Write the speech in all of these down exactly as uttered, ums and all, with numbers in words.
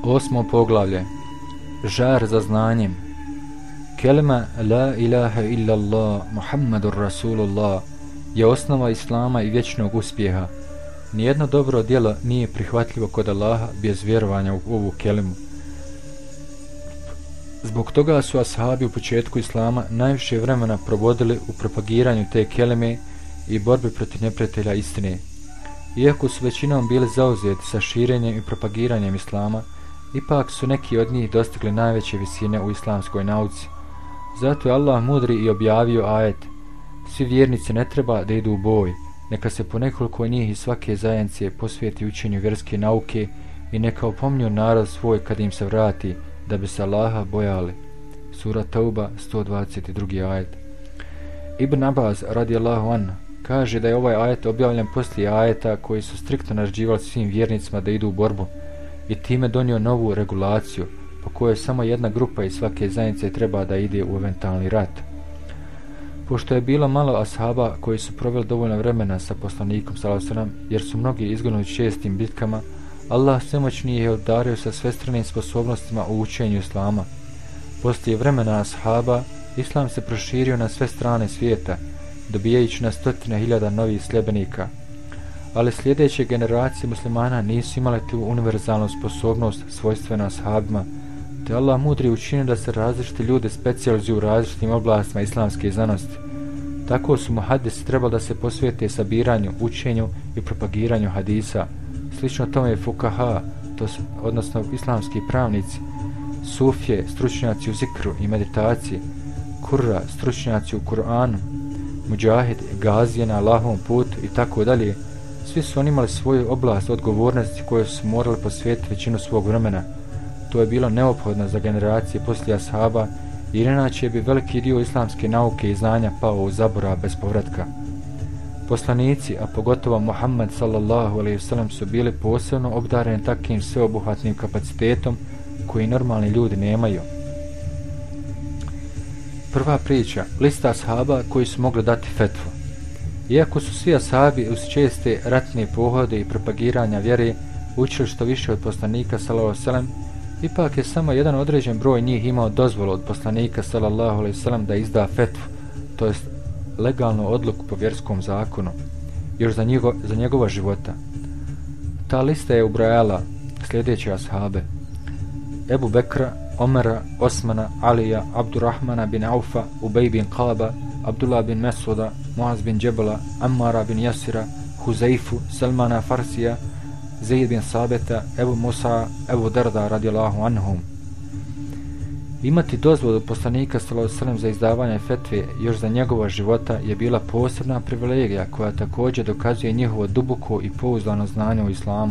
Osmo poglavlje. Žar za znanjem. Kelima la ilaha illallah Muhammadur Rasulullah je osnova islama i vječnog uspjeha. Nijedno dobro djelo nije prihvatljivo kod Allaha bez vjerovanja u ovu kelimu. Zbog toga su ashabi u početku islama najviše vremena provodili u propagiranju te kelime i borbi protiv neprijatelja istine. Iako su većinom bili zauzeti sa širenjem i propagiranjem islama, ipak su neki od njih dostigli najveće visine u islamskoj nauci. Zato je Allah mudri i objavio ajet: svi vjernici ne treba da idu u boj, neka se po nekoliko njih iz svake zajednice posvijeti učenju vjerske nauke i neka opomnju narod svoj kad im se vrati, da bi se Allaha bojali. Sura Tauba, sto dvadeset drugi ajet. Ibn Abbas radijallahu anhu kaže da je ovaj ajet objavljen poslije ajeta koji su striktno naređivali svim vjernicima da idu u borbu i time donio novu regulaciju po kojoj samo jedna grupa iz svake zajednice treba da ide u eventualni rat. Pošto je bilo malo ashaba koji su proveli dovoljno vremena sa poslanikom sallallahu alejhi ve sellem, jer su mnogi izginuli čestim bitkama, Allah svemoćni je obdario sa svestranim sposobnostima u učenju islama. Poslije vremena ashaba, islam se proširio na sve strane svijeta, dobijajući na stotine hiljada novih sljedbenika. Ali sljedeće generacije muslimana nisu imale tu univerzalnu sposobnost svojstvena ashabima, te Allah mudri učinio da se različiti ljudi specijalizuju u različitim oblastima islamske znanosti. Tako su muhadisi trebali da se posvijete sabiranju, učenju i propagiranju hadisa. Slično tome je fukaha, to su, odnosno islamski pravnici, sufije, stručnjaci u zikru i meditaciji, kurra, stručnjaci u Kur'anu, muđahid, gazije na Allahovom putu i tako dalje. Svi su oni imali svoju oblast odgovornosti koje su morali posvetiti većinu svog vremena. To je bilo neophodno za generacije poslije ashaba, jer inače bi veliki dio islamske nauke i znanja pao u zaborav bez povratka. Poslanici, a pogotovo Muhammed sallallahu alejhi ve sellem, su bili posebno obdareni takvim sveobuhvatnim kapacitetom koji normalni ljudi nemaju. Prva priča, lista ashaba koji su mogli dati fetvu. Iako su svi ashabi uz česte ratne pohode i propagiranja vjere učili što više od poslanika sallallahu alejhi ve sellem, ipak je samo jedan određen broj njih imao dozvolu od poslanika sallallahu alejhi ve sellem da izda fetvu, to jest legalnu odluku po vjerskom zakonu, još za, njego, za njegova života. Ta lista je ubrajala sljedeće ashabe: Ebu Bekra, Omera, Osmana, Alija, Abdurrahmana bin Aufa, Ubej bin Qaba, Abdullah bin Mesuda, Muaz bin Džebela, Ammara bin Jasira, Huzeifu, Salmana Farsija, Zaid bin Sabeta, Ebu Musa, Ebu Darda radijallahu anhum. Imati dozvolu od poslanika sallallahu alejhi ve sellem za izdavanje fetve još za njegova života je bila posebna privilegija koja također dokazuje njihovo duboko i pouzdano znanje o islamu.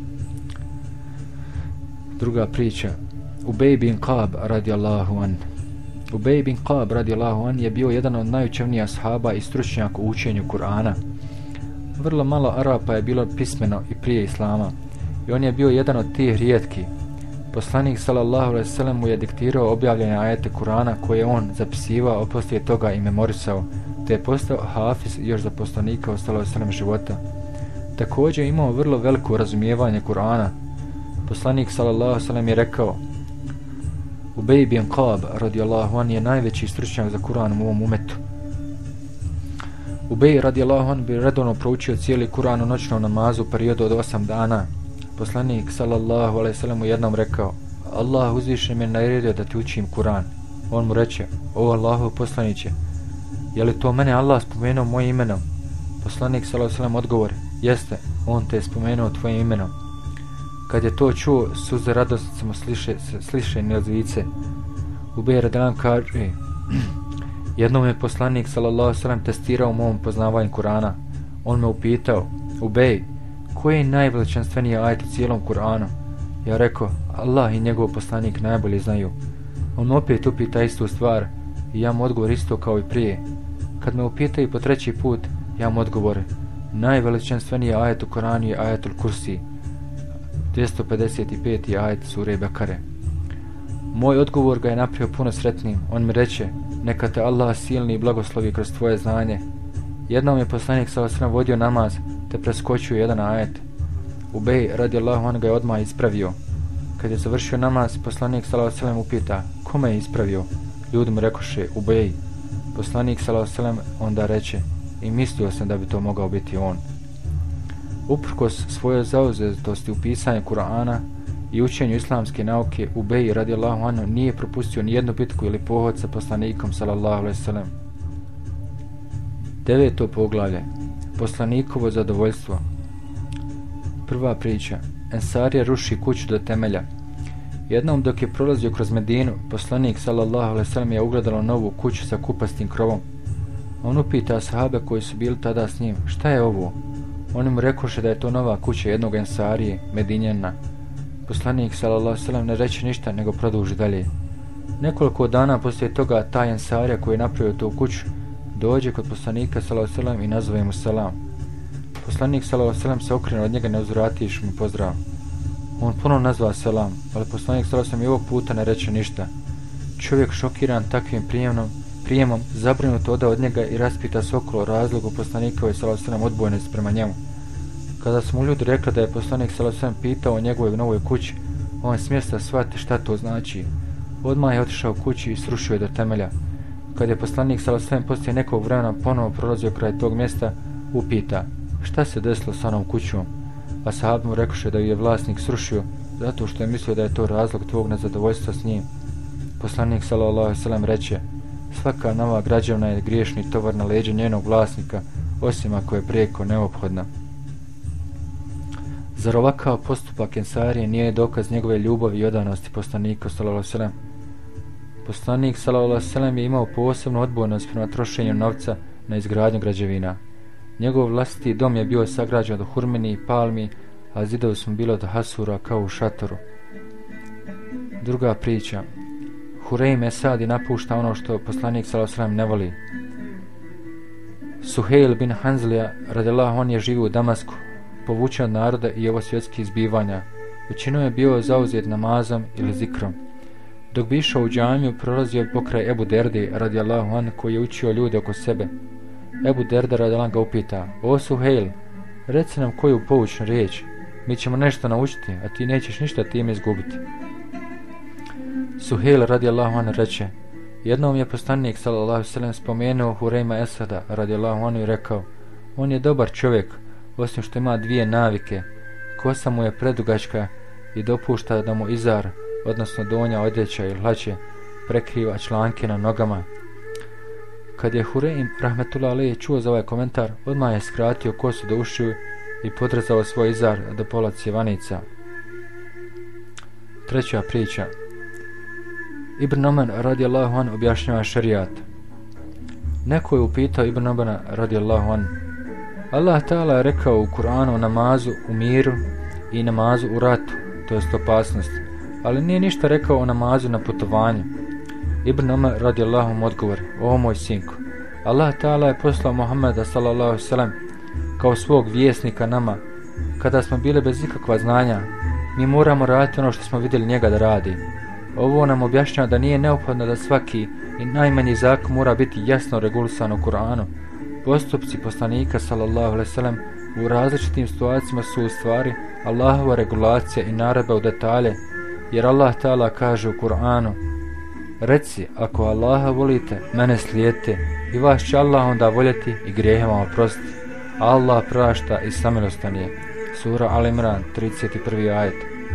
Druga priča, Ubej bin Qab radijallahu an. Ubej bin Qab radijallahu an je bio jedan od najučevnijih ashaba i stručnjaka u učenju Kur'ana. Vrlo malo Arapa je bilo pismeno i prije islama i on je bio jedan od tih rijetkih. Poslanik sallallahu alejhi ve sellem mu je diktirao objavljene ajete Kur'ana koje je on zapisivao, a poslije toga i memorisao, te je postao hafiz još za poslanika sallallahu alejhi ve sellem života. Također je imao vrlo veliko razumijevanje Kur'ana. Poslanik sallallahu alejhi ve sellem je rekao: Ubej bin Qab radijallahu an je najveći stručnjak za Kur'an u ovom umetu. Ubej radijallahu an bi redovno proučio cijeli Kur'an u noćnom namazu u periodu od osam dana. Poslanik sallallahu alejhi ve sellem mu jednom rekao: Allah uzvišen me naredio da ti učim Kur'an. On mu reče: o Allahov poslaniće, je li to mene Allah spomenuo mojim imenom? Poslanik sallallahu alejhi ve sellem odgovori: jeste, on te je spomenuo tvojim imenom. Kad je to čuo, suze radosti mu sliše, sliše na lice. Ubej radijallahu an kaže: jednom je poslanik sallallahu alejhi ve sellem testirao u mom poznavanju Kur'ana. On me upitao: Ubej, koji je najveličanstveniji ajet u cijelom Kur'anu? Ja rekao: Allah i njegov poslanik najbolje znaju. On me opet upita istu stvar i ja mu odgovor isto kao i prije. Kad me upitaju po treći put, ja mu odgovore: najveličanstveniji ajet u Kur'anu je ajetul Kursi, dvjesto pedeset peti ajet sure Bekare. Moj odgovor ga je napravio puno sretnim. On mi reče: neka te Allah silni i blagoslovi kroz tvoje znanje. Jednom je poslanik sallallahu alejhi ve sellem vodio namaz te preskočio jedan ajet. Ubej radijallahu anhu ga je odmah ispravio. Kad je završio namaz, poslanik sallallahu alejhi ve sellem upita: kome je ispravio? Ljudi mu rekoše: Ubeji. Poslanik sallallahu alejhi ve sellem onda reče: i mislio sam da bi to mogao biti on. Uprkos svojoj zauzetosti u pisanju Kur'ana i učenju islamske nauke, Ubej radijallahu anhu nije propustio ni jednu bitku ili pohod sa poslanikom sallallahu alejhi ve sellem. Deveto poglavlje. Poslanikovo zadovoljstvo. Prva priča. Ensarija ruši kuću do temelja. Jednom dok je prolazio kroz Medinu, poslanik sallallahu alejhi ve sellem je ugledalo novu kuću sa kupastim krovom. On upita ashabe koji su bili tada s njim: šta je ovo? Oni mu rekoše da je to nova kuća jednog Ensarije, Medinjana. Poslanik sallallahu alejhi ve sellem ne reče ništa, nego produži dalje. Nekoliko dana poslije toga taj Ensarija koji je napravio tu kuću dođe kod poslanika sallallahu alejhi ve sellem i nazove mu selam. Poslanik sallallahu alejhi ve sellem se okrene od njega, ne uzvratiš mu pozdrav. On ponovno nazva selam, ali poslanik sallallahu alejhi ve sellem i ovog puta ne reče ništa. Čovjek šokiran takvim prijemom, prijemom zabrinut oda od njega i raspita se okolo razlogu poslanikove sallallahu alejhi ve sellem odbojnosti prema njemu. Kada su mu ljudi rekli da je poslanik sallallahu alejhi ve sellem pitao o njegovoj novoj kući, on s mjesta shvati šta to znači. Odmah je otišao kući i srušio je do temelja. Kad je poslanik sallallahu alejhi ve sellem poslije nekog vremena ponovo prolazio kraj tog mjesta, upita: šta se desilo sa onom kućom? A sahabi mu rekoše da ju je vlasnik srušio zato što je mislio da je to razlog tvog nezadovoljstva s njim. Poslanik sallallahu alejhi ve sellem reče: svaka nova građevna je griješni tovar na leđa njenog vlasnika, osim ako je prijeko neophodna. Zar ovakav postupak Ensarije nije dokaz njegove ljubavi i odanosti poslanika sallallahu alejhi ve sellem? Poslanik sallallahu alejhi ve sellem je imao posebnu odbojnost prema trošenju novca na izgradnju građevina. Njegov vlastiti dom je bio sagrađen od hurmeni i palmi, a zidovi su bili od hasura kao u šatoru. Druga priča. Hurejm Esadi napušta ono što poslanik sallallahu alejhi ve sellem ne voli. Suhejl bin Hanzlija radijallahu anhu je živio u Damasku, povučen od naroda i ovo svjetskih zbivanja. Većinom je bio zauzet namazom ili zikrom. Dok bi išao u džamiju, prolazio je pokraj Ebu Derde radijallahu anhu koji je učio ljude oko sebe. Ebu Derda radijallahu anhu ga upita: o Suhejl, reci nam koju poučnu riječ, mi ćemo nešto naučiti, a ti nećeš ništa time izgubiti. Suhejl radijallahu anhu reče: jednom je poslanik sallallahu alejhi ve sellem spomenuo Hurejma Esada radijallahu anhu i rekao: on je dobar čovjek, osim što ima dvije navike. Kosa mu je predugačka i dopušta da mu izar, odnosno donja odjeća i hlače, prekriva članke na nogama. Kad je Hurejm rahmetullahi alejhi čuo za ovaj komentar, odmah je skratio kosu do ušiju i podrezao svoj izar do pola cjevanica. Treća priča. Ibn Omer radijallahu anhu objašnjava šerijat. Neko je upitao Ibn Omera radijallahu anhu: Allah ta'ala je rekao u Kur'anu o namazu u miru i namazu u ratu, to jest opasnost, ali nije ništa rekao o namazu na putovanju. Ibn Omer radijallahu anhu odgovor: o moj sinku, Allah ta'ala je poslao Muhammeda sallallahu alejhi ve sellem kao svog vjesnika nama. Kada smo bili bez ikakva znanja, mi moramo raditi ono što smo vidjeli njega da radi. Ovo nam objašnjava da nije neophodno da svaki i najmanji zakon mora biti jasno regulisan u Kur'anu. Postupci poslanika sallallahu alejhi ve sellem u različitim situacijama su u stvari Allahova regulacija i naredba u detalje, jer Allah ta'ala kaže u Kur'anu: reci, ako Allaha volite, mene slijedite i vas će Allah onda voljeti i grijehe vam oprostiti. Allah prašta i samilostan je. Sura Al-Imran, trideset prvi ajet.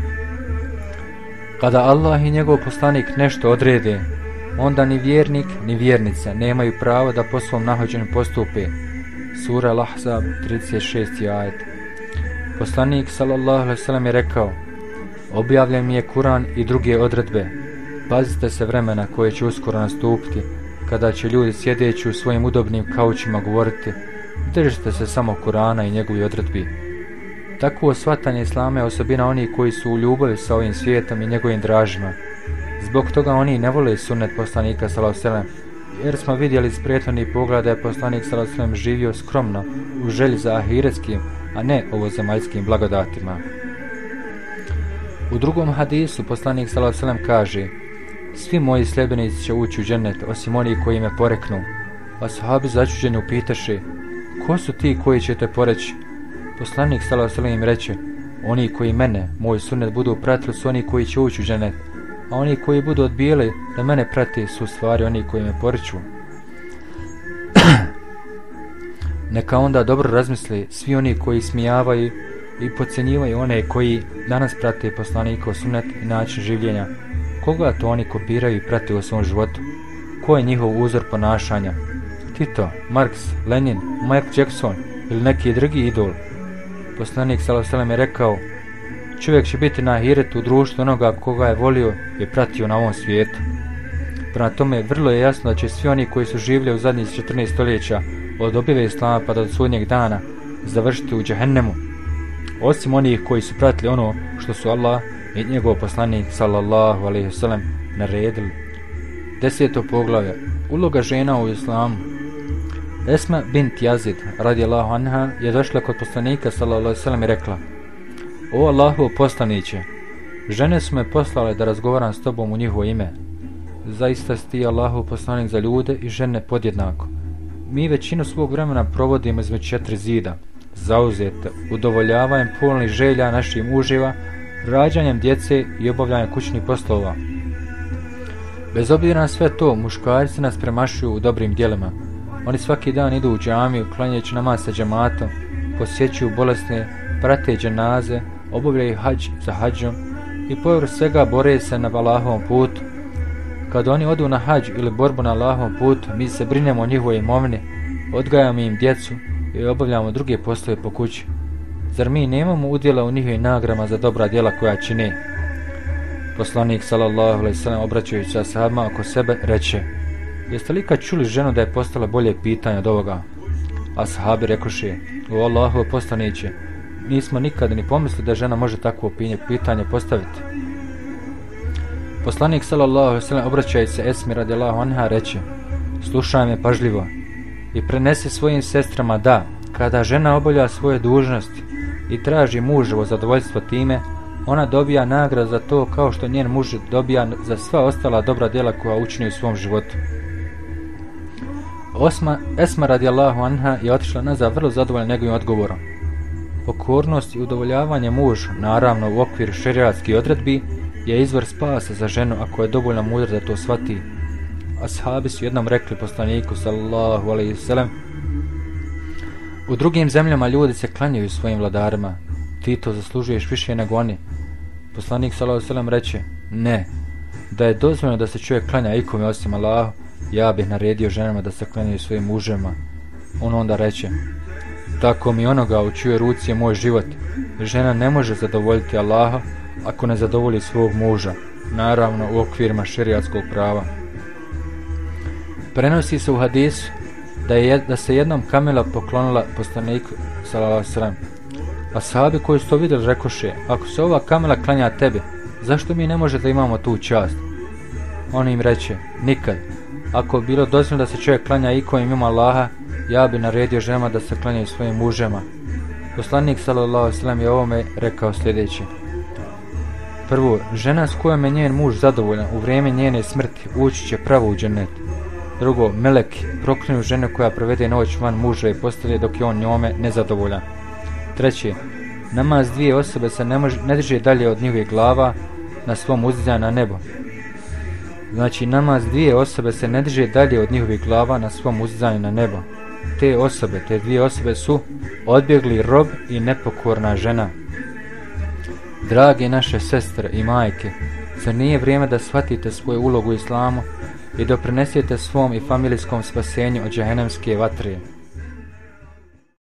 Kada Allah i njegov poslanik nešto odrede, onda ni vjernik ni vjernica nemaju pravo da po svom nahođenju postupe. Sura Al-Ahzab, trideset šesti ajet. Poslanik sallallahu alejhi ve sellem je rekao: objavljen mi je Kur'an i druge odredbe. Pazite se vremena koje će uskoro nastupiti, kada će ljudi sjedeći u svojim udobnim kaučima govoriti: držite se samo Kur'ana i njegovi odredbi. Takvo shvatanje islama je osobina onih koji su u ljubavi sa ovim svijetom i njegovim dražima. Zbog toga oni ne vole sunnet poslanika sallallahu alejhi ve sellem, jer smo vidjeli iz prethodnih pogleda da je poslanik sallallahu alejhi ve sellem živio skromno u želji za ahiretskim, a ne ovozemaljskim blagodatima. U drugom hadisu poslanik sallallahu alejhi ve sellem kaže: svi moji sljedbenici će ući u džennet, osim onih koji me poreknu. A sahabi začuđeni upitaše: ko su ti koji će te poreći? Poslanik sallallahu alejhi ve sellem im reče: Oni koji mene, moj sunnet, budu pratili su oni koji će ući u džennet, a oni koji budu odbijeli da mene prati su u stvari oni koji me poriču. Neka onda dobro razmisli svi oni koji smijavaju i podcjenjivaju one koji danas prate poslanikov sunnet i način življenja. Koga to oni kopiraju i prate u svom životu? Ko je njihov uzor ponašanja? Tito, Marks, Lenin, Michael Jackson ili neki drugi idol? Poslanik sallallahu alejhi ve sellem je rekao: čovjek će biti na ahiretu u društvu onoga koga je volio i pratio na ovom svijetu. Prema tome, vrlo je jasno da će svi oni koji su živjeli u zadnjih četrnaest stoljeća od objave islama pa do sudnjeg dana završiti u džehennemu, osim onih koji su pratili ono što su Allah i njegov poslanik sallallahu alejhi ve sellem naredili. Deseto poglavlje. Uloga žena u islamu. Esma bint Yazid radijallahu anha je došla kod poslanika sallallahu alejhi ve sellem i rekla: o Allahov poslaniće, žene su me poslale da razgovaram s tobom u njihovo ime. Zaista si ti Allahov poslanik za ljude i žene podjednako. Mi većinu svog vremena provodimo između četiri zida, zauzete udovoljavanjem polnih želja naših muževa, rađanjem djece i obavljanjem kućnih poslova. Bez obzira na sve to, muškarci nas premašuju u dobrim djelima. Oni svaki dan idu u džamiju, klanjajući namaz sa džematom, posjećuju bolesne, prate dženaze, obavljaju hadž za hadžom i povrh svega bore se na Allahovom putu. Kad oni odu na hadž ili borbu na Allahovom putu, mi se brinemo o njihovoj imovini, odgajamo im djecu i obavljamo druge poslove po kući. Zar mi nemamo udjela u njihovim nagradama za dobra djela koja čine? Poslanik sallallahu alejhi ve sellem obraćajući se ashabima oko sebe reče: jeste li kad čuli ženu da je postala bolje pitanje od ovoga? Ashabi rekoše: o Allahov poslaniće, nismo nikada ni pomislili da žena može takvo pitanje postaviti. Poslanik sallallahu alejhi ve sellem obraćajući se Esmi radijallahu anha reče: slušaj me pažljivo i prenesi svojim sestrama da, kada žena obavlja svoje dužnosti i traži muževo zadovoljstvo time, ona dobija nagradu za to kao što njen muž dobija za sva ostala dobra djela koja učini u svom životu. Osma, Esma radijallahu anha je otišla nazad vrlo zadovoljna njegovim odgovorom. Pokornost i udovoljavanje mužu, naravno u okviru šerijatskih odredbi, je izvor spasa za ženu ako je dovoljno mudra da to shvati. Ashabi su jednom rekli poslaniku sallallahu alejhi ve sellem: u drugim zemljama ljudi se klanjaju svojim vladarima, ti to zaslužuješ više nego oni. Poslanik sallallahu alejhi ve sellem reče: ne, da je dozvoljeno da se čovjek klanja ikome osim Allahu, ja bih naredio ženama da se klanjaju svojim muževima. On onda reče: tako mi onoga u čijoj ruci je moj život, žena ne može zadovoljiti Allaha ako ne zadovolji svog muža, naravno u okvirima šerijatskog prava. Prenosi se u hadisu da, je, da se jednom kamela poklonila poslaniku sallallahu alejhi ve sellem. Ashabi koji su to vidjeli rekoše: ako se ova kamela klanja tebi, zašto mi ne može da imamo tu čast? On im reče: nikad. Ako bi bilo dozvoljeno da se čovjek klanja ikome mimo Allaha, ja bi naredio ženama da se klanjaju svojim mužema. Poslanik sallallahu alejhi ve sellem je ovome rekao sljedeće: prvo, žena s kojom je njen muž zadovoljan u vrijeme njene smrti ući će pravo u džennet. Drugo, meleki proklinju ženu koja provede noć van muža i postelje dok je on njome nezadovoljan. Treće, namaz dvije osobe se ne, može, ne drže dalje od njihovih glava na svom uzdizanju na nebo. Znači, namaz dvije osobe se ne drže dalje od njihovih glava na svom uzdizanju na nebo. Te osobe, te dvije osobe su odbjegli rob i nepokorna žena. Drage naše sestre i majke, zar nije vrijeme da shvatite svoju ulogu u islamu i doprinesete svom i familijskom spasenju od džehennemske vatre?